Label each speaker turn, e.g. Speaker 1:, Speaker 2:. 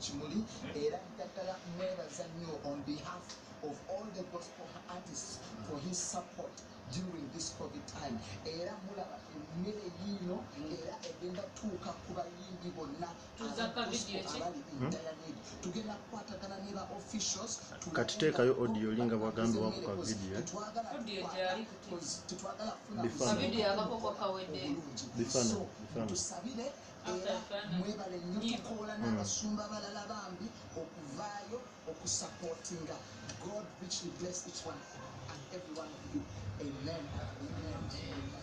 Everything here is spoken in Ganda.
Speaker 1: Kimuli era ddala mwebaza nnyo on behalf of all the gospel artists for his support during this COVID time. Era mulaba emmere yiino era egenda tuuka ku bayimbi bonna abali intayanedi. Tugenda kukwatagana ne ba officials
Speaker 2: kati teekayo audio linga bwagambye wakuka video
Speaker 1: tusabire era mwebale nnyo tukoola n'abasumba abalala bambi okuvaayo okusupportinga. God richly bless each one and every one of you. Amen. Amen.